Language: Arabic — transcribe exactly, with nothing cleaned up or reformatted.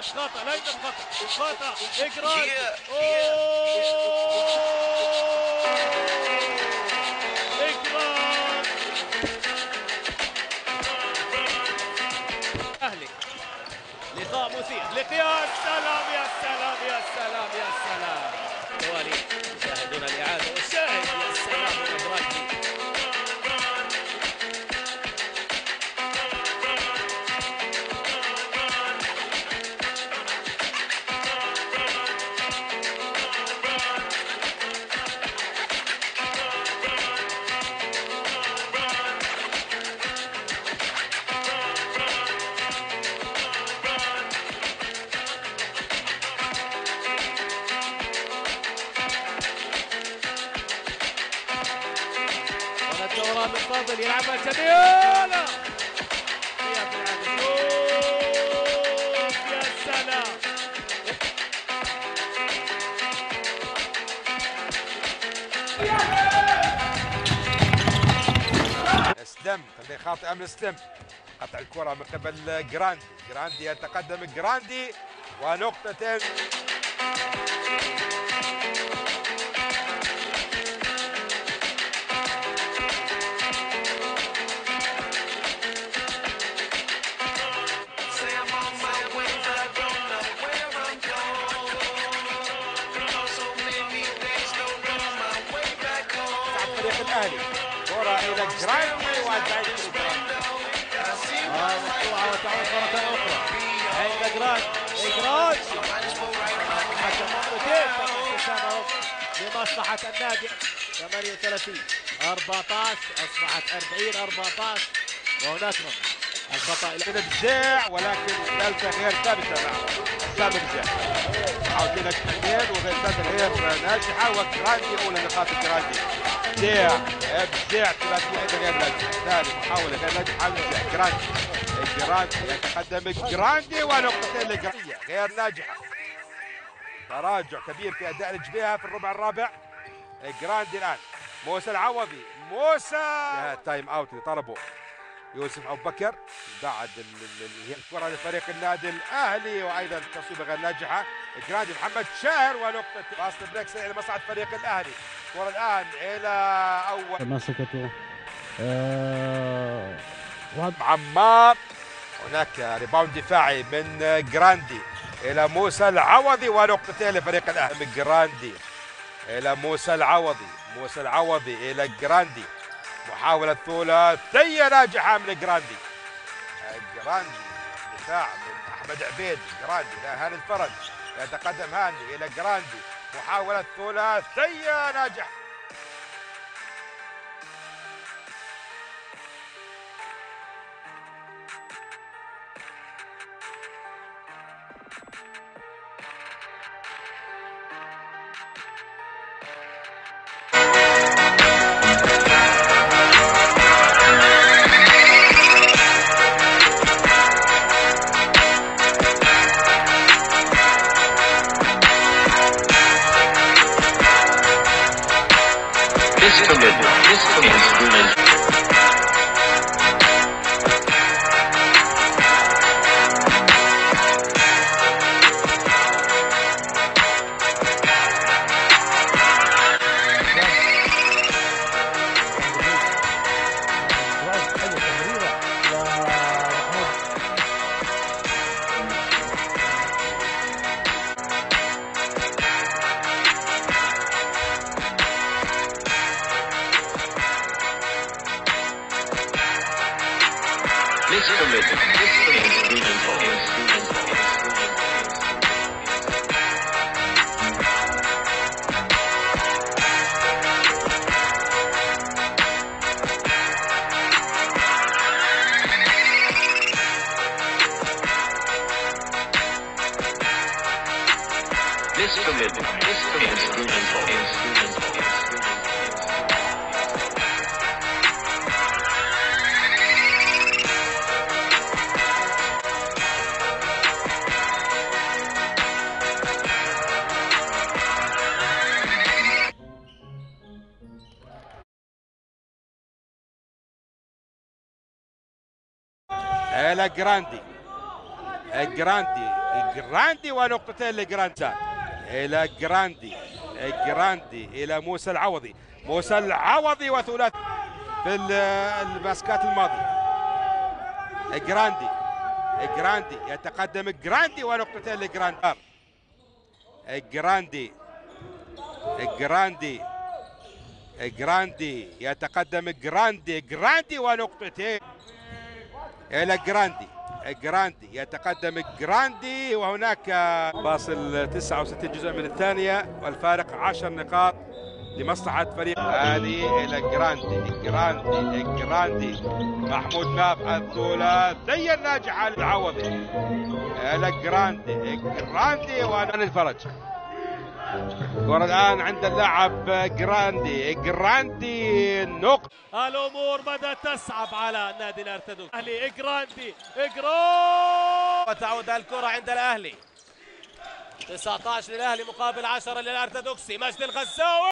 مش خطأ، لا يوجد خطأ، خطأ إجراد. إجراد أهلي. لقاء مثير، لقياس. سلام يا سلام يا سلام يا سلام. توالي يشاهدون الإعادة والشاهد. يا سلام إجراد. الدوران من فضل يلعبها جميلة. يا سلام. سلم تمرير خاطئة من سلم. قطع الكرة من قبل جراندي. جراندي يتقدم جراندي ونقطتين. الأهلي كرة إلى جراندي وزايد جراندي. آه مقطوعة وتعود مرة أخرى. عند جراند. جراند. حتى مرتين لمصلحة النادي. ثمانية وثلاثين أربعة عشر أصبحت أربعين أربعة عشر وهناك الخطأ إلى بزاع ولكن ثالثة غير ثابتة مع سامي بزاع. محاولتين اثنين وغير ثابتة غير ناجحة وجراندي أولى نقاط جراندي. بزاع بزاع ثلاثية أيضا غير ناجحة. ثاني محاولة غير ناجحة من بزاع. جراندي جراندي يتقدم جراندي ونقطتين لجراندي غير ناجحة. تراجع كبير في أداء الجبهة في الربع الرابع. جراندي الآن موسى العوضي. موسى تايم أوت اللي طلبه يوسف أبو بكر بعد الكرة لفريق النادي الأهلي وأيضا تصويبة غير ناجحة. جراندي محمد شاهر ونقطة فاست بريك إلى مصعد فريق الأهلي. الكرة الآن إلى أول مسكته أه... عمار. هناك ريباوند دفاعي من جراندي إلى موسى العوضي ونقطتين لفريق الأهلي. من جراندي إلى موسى العوضي. موسى العوضي إلى جراندي. محاولة ثلاثية ناجحة من جراندي. جراندي دفاع من أحمد عبيد. جراندي إلى هاني الفرج. يتقدم هاني إلى جراندي. محاولة ثلاثية ناجحة. إلى جراندي. جراندي جراندي ونقطتين لجراندي الى جراندي جراندي الى موسى العوضي موسى العوضي وثلاثي في الباسكات الماضي. جراندي جراندي يتقدم جراندي ونقطتين لجراندي. جراندي جراندي جراندي يتقدم جراندي جراندي ونقطتين الى جراندي. جراندي يتقدم جراندي وهناك فاصل تسعة وستين جزء من الثانية والفارق عشر نقاط لمصلحة فريق. هذه إلى جراندي جراندي جراندي محمود ناف الثلاثية الناجحة للعوضي إلى جراندي جراندي وأنا الفرج. الكرة الآن عند اللاعب جراندي جراندي نقطة. الأمور بدأت تصعب على نادي الأرتدوكسي. الأهلي جراندي جراندي وتعود الكرة عند الأهلي. تسعة عشر للأهلي مقابل عشرة للأرتدوكسي. مجدي الغزاوي